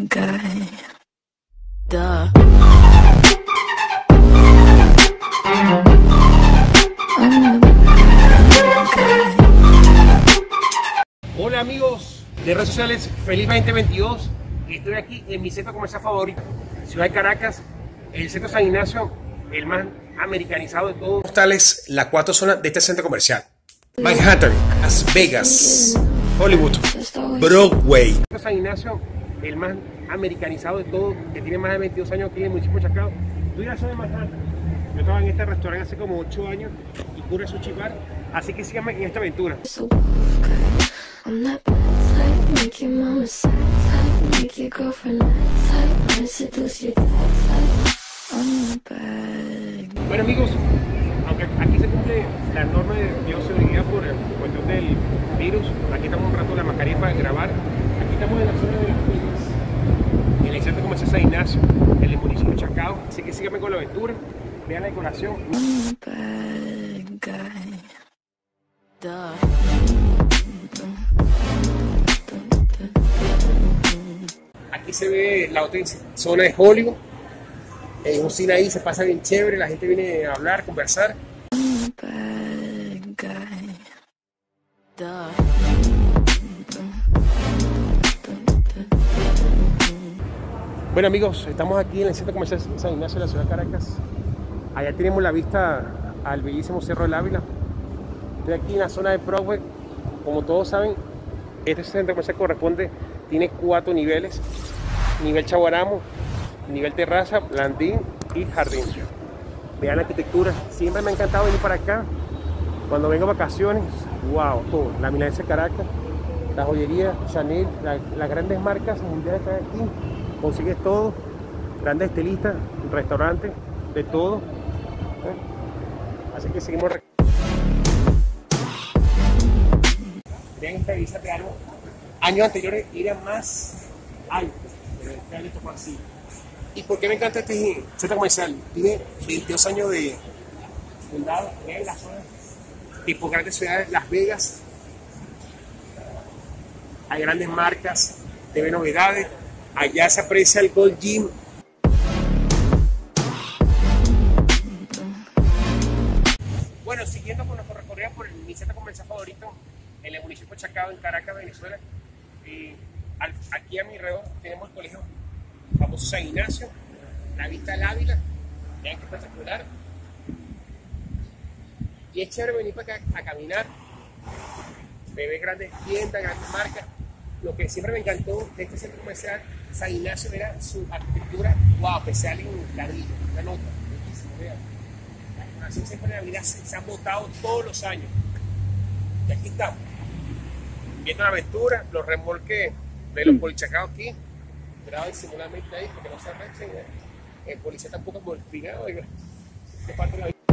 guy. Duh. Hola amigos de redes sociales, feliz 2022. Estoy aquí en mi centro comercial favorito, Ciudad de Caracas, el centro San Ignacio, el más americanizado de todos. Tales las cuatro zonas de este centro comercial: Manhattan, Las Vegas, Hollywood, Broadway. San Ignacio, el más americanizado de todos, que tiene más de 22 años aquí en el municipio de Chacao. Estoy en la zona de Manhattan. Yo estaba en este restaurante hace como 8 años y Curry Sushi Bar, así que síganme en esta aventura. I'm that bad type, make your mama sad type, make your girlfriend mad type, wanna seduce your dad type. I'm that bad. Bueno amigos, aunque aquí se cumple la norma de bioseguridad por cuestión del virus, aquí estamos un rato la mascarilla para grabar. Aquí estamos en la zona de Las Vegas, en el centro comercial San Ignacio, en el municipio de Chacao, así que síganme con la aventura, vean la decoración. I'm the bad guy. Duh. Aquí se ve la otra zona de Hollywood. En un cine ahí se pasa bien chévere, la gente viene a hablar, conversar. I'm the bad guy. Duh. Bueno amigos, estamos aquí en el centro comercial San Ignacio de la ciudad de Caracas. Allá tenemos la vista al bellísimo Cerro del Ávila. Estoy aquí en la zona de Broadway. Como todos saben, este centro comercial tiene 4 niveles: nivel Chaguaramo, nivel terraza, landín y jardín. Vean la arquitectura, siempre me ha encantado venir para acá cuando vengo a vacaciones. Wow, todo, la Milanesa de Caracas, la joyería Chanel, las grandes marcas mundiales están aquí, consigues todo, grandes estilistas, restaurantes, de todo. Así que seguimos. Vean esta vista de algo. Años anteriores era más alto, pero este año tocó así. ¿Y por qué me encanta este centro comercial? Tiene 22 años de fundado. Vean la zona tipo grandes ciudades, Las Vegas. Hay grandes marcas, TV novedades. Allá se aprecia el Gold Gym. Bueno, siguiendo con nuestro recorrido por mi centro comercial favorito en el municipio de Chacao, en Caracas, Venezuela. Aquí a mi alrededor tenemos el colegio famoso San Ignacio, la vista al Ávila. Vean que espectacular. Y es chévere venir para acá a caminar, ver grandes tiendas, grandes marcas. Lo que siempre me encantó de este centro comercial San Ignacio era su arquitectura, wow, especial en ladrillo, una nota, vean. La decoración siempre en la vida se han botado todos los años. Y aquí estamos, viendo la aventura, los remolques de los polichacados aquí, grado disimuladamente ahí, porque no se arrechen, el policía tampoco es molpinado, de parte de la vida.